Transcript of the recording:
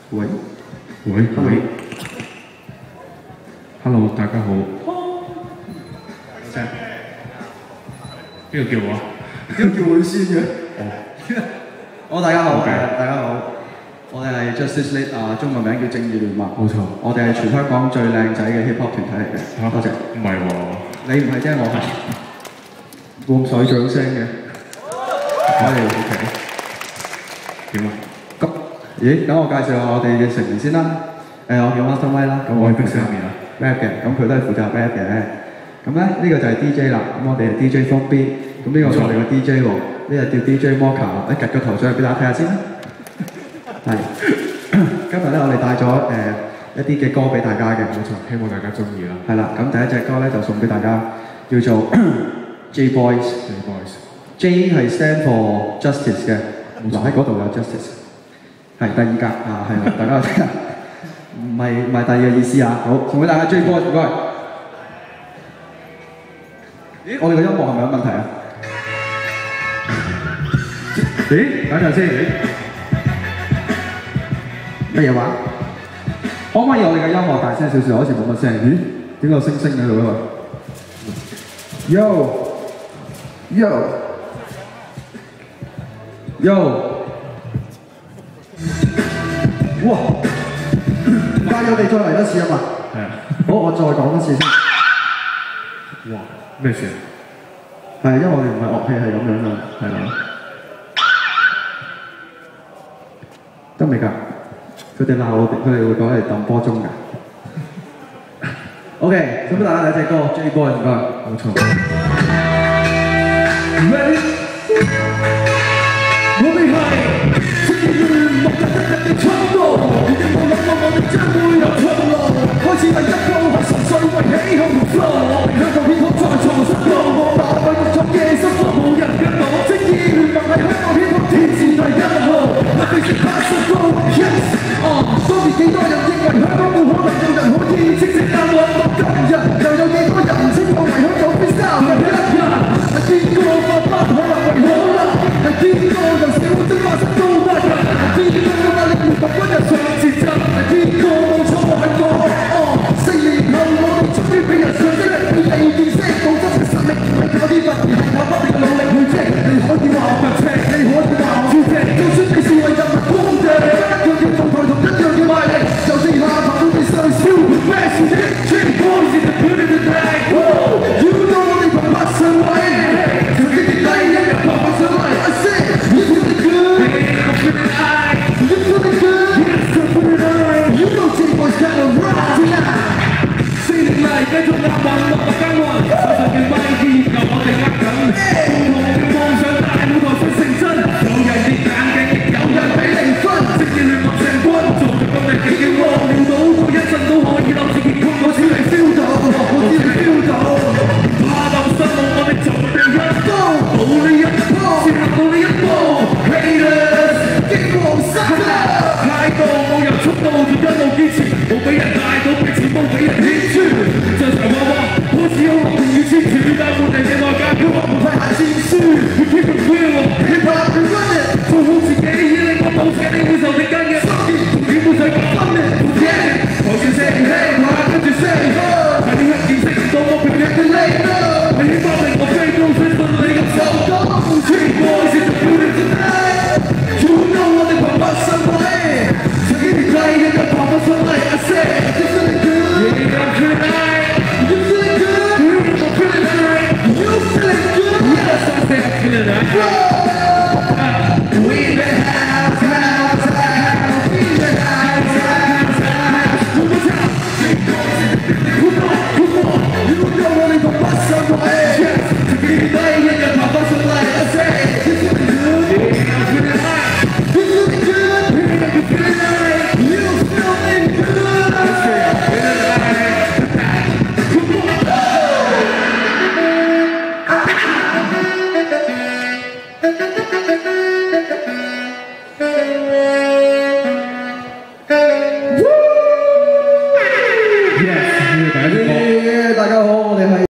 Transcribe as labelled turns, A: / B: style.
A: 喂，Hello， 大家好。邊個叫我？
B: 點叫佢先嘅？
A: 哦，
B: 大家好，大家好，我哋係 Justice League 中文名叫正義聯盟。
A: 冇錯。
B: 我哋係全香港最靚仔嘅 hip hop 團體嚟嘅。多謝。
A: 唔係喎。
B: 你唔係啫，我係。冇咁水掌聲嘅。我哋 OK。
A: 點啊？
B: 咁，咦？等我介紹下我哋嘅成員先啦。我叫 Master Mike 啦。咁我係 rap 嘅，咁佢都係負責 rap 嘅。咁咧呢個就係 DJ 啦。咁我哋係 DJ From B。咁呢個係我哋個 DJ 喎。呢個叫 DJ Mocha。趌個頭上去俾大家睇下先啦。係。今日咧，我哋帶咗一啲嘅歌俾大家嘅，冇錯，
A: 希望大家中意啦。
B: 係啦，咁第一隻歌咧就送俾大家，叫做 J Boys。J 係 stand for justice 嘅，嗱喺嗰度有 justice。係第二格係啦，大家聽下，唔係第二嘅意思啊。好，送俾大家 J Boys，唔該。咦，我哋嘅音樂係咪有問題啊？咦，等陣先。乜嘢話？可唔可以我哋嘅音樂大聲少少？好似冇乜聲。咦？點解有星星喺度啊 ？Yo！ 哇！加油！我哋再嚟一次啊嘛。係啊。好，我再講一次先。
A: 哇！咩事？
B: 係因為我哋唔係樂器係咁樣㗎，係啦。得未㗎？佢哋鬧我哋，佢哋會講係揼波鐘㗎。OK，咁大家睇隻歌 J Boys 唔該，冇錯。Ready？ 我哋係正義聯盟嘅創造，亦冇諗過我哋將會有出路。開始第一步係純粹為起哄 flow， 香港片曲再重新過，我把為獨創嘅生活冇人跟我。正義聯盟係香港片曲天字第一號，我哋食拍實高 yes。當年幾多人認為香港冇可能有人可以清晰但我到今日，又有幾多人稱我為香港 freestyle 嘅一人？係邊個發不可能為可能？係邊個由社會中發生高壓人？係邊個壓力越獨軍日常節奏？係邊個冇錯係我？4年後我哋終於俾人上升，俾你見識到真實實力，唔係靠啲突然係靠不斷嘅努力去積。你可以話我強赤，你可以話我超正，就算你是為人民公正，一樣要做台同一樣要賣力，由地下爬到地上燒，咩事啫 ？J Boys in the building tonight，You know 我哋憑乜上位？曾經跌低一日爬翻上嚟 ，I say，You feeling good？I'm feeling high。You feeling good？Yes I'm feeling high。You know J Boys gotta rock tonight。4年嚟繼續押韻落落耕耘，手上嘅咪依舊我哋握緊，共同嘅夢想大舞台想成真，有人跌眼鏡，亦有人俾離婚，正義聯盟成軍，做着咁力嘅要我料到，我一陣都可以諗住結束，我只係 feel 到，我只係 feel 到，怕流失路我哋做定一步，冇呢一步，先行到呢一步 ，haters 激光殺啦，態度冇人速度就一路堅持，冇俾人帶到，彼此冇俾人牽住，正常話話好似好樂定要簽署，但係我哋嘅外界叫我唔快行戰書 ，We keep it real，hip hop we run it，做好自己，令我冇死你會受敵跟嘅，重點冇使講分裂，唔聽，台上 say hey， 下跟住 say ho， 睇啲黑見識唔到我平日嘅 label， 你起碼令我飛到飛到你咁受到 ，J Boys in the building tonight，You know 我哋憑乜上位？曾經跌低一日爬翻上嚟 ，I say，You feeling good？Yeah I'm feeling high。You feeling good？I'm feeling high。You feeling good？Yes I say I'm feeling high。We been house, house, house, we been house, house, house. One more time. Come on, come on. You know what I'm about to say. Yes, to be there, you're about to like I say. You feeling good? Yeah, I'm feeling high. You feeling good? Yeah, I'm feeling high. You feeling good? I say I'm feeling high. Come on.